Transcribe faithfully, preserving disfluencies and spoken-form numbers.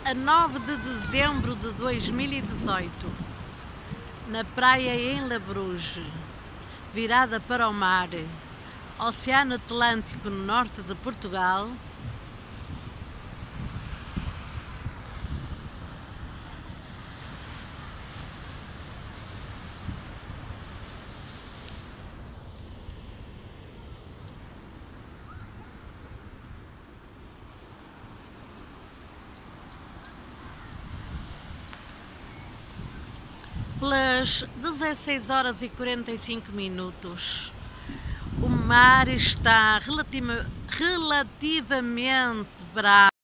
a nove de dezembro de dois mil e dezoito, na praia em Labruge, virada para o mar, Oceano Atlântico, no norte de Portugal. Pelas dezesseis horas e quarenta e cinco minutos, o mar está relativa, relativamente bravo.